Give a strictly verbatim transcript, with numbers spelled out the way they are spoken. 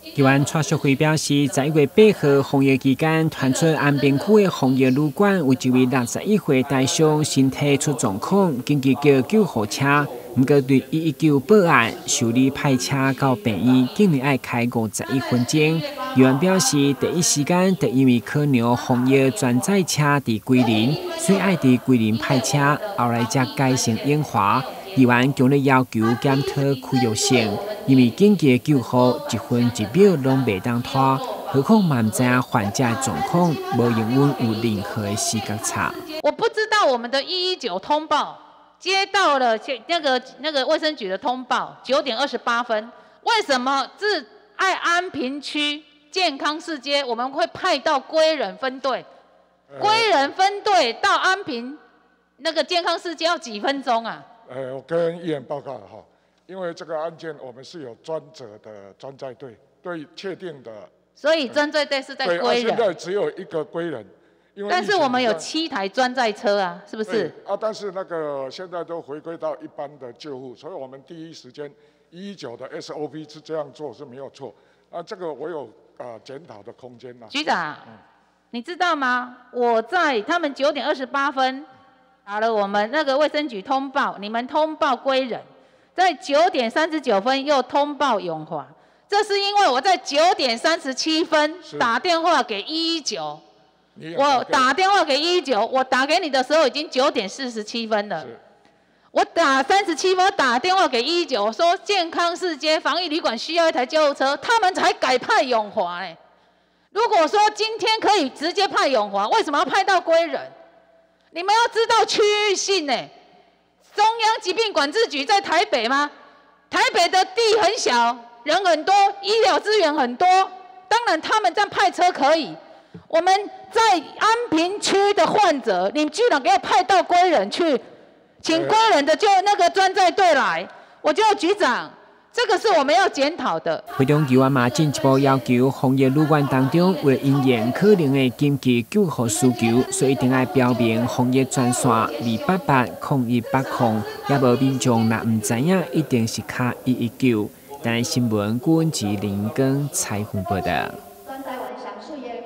台湾创社会表示，在一月八号防疫期间，传出安平区的防疫旅馆有一位六十一岁大叔身体出状况，紧急叫救护车。不过对一一九报案，受理派车到病院，竟然要开五十一分钟。议员表示，第一时间就因为可能防疫专载车伫桂林，所以爱伫桂林派车，后来才改成永华。议员强烈要求检讨区域性，因为紧急救护一分一秒拢袂当拖，何况嘛唔知影患者的状况，无永远有任何的时间差。 我不知道我们的一一九通报接到了那个那个卫生局的通报，九点二十八分，为什么自爱安平区健康市街我们会派到归仁分队？归仁分队到安平那个健康市街要几分钟啊？ 呃，我跟议员报告哈，因为这个案件我们是有专责的专载队，对确定的。 所以专载队是在归仁。 对，啊、现在只有一个归仁，因为但是我们有七台专载车啊，是不是？ 啊，但是那个现在都回归到一般的救护，所以我们第一时间一一九的 S O P 是这样做是没有错。啊，这个我有啊检讨的空间呐。 局长，嗯、你知道吗？我在他们九点二十八分。打了我们那个卫生局通报，你们通报归仁，在九点三十九分又通报永华，这是因为我在九点三十七分打电话给一一九，我打电话给一一九，我打给你的时候已经九点四十七分了，我打三十七分打电话给一一九，我说健康市街防疫旅馆需要一台救护车，他们才改派永华哎。如果说今天可以直接派永华，为什么要派到归仁？你们要知道区域性呢，中央疾病管制局在台北吗？台北的地很小，人很多，医疗资源很多，当然他们这样派车可以。我们在安平区的患者，你居然给我派到归仁去，请归仁的就那个专载队来，我就局长。这个是我们要检讨的。 会中议员嘛进一步要求，防疫旅馆当中为因应可能的紧急救护需求，所以一定要标明防疫专线二八八空一八空，也无民众若唔知影，一定是卡一一九。但新闻顾问及林根采访报道。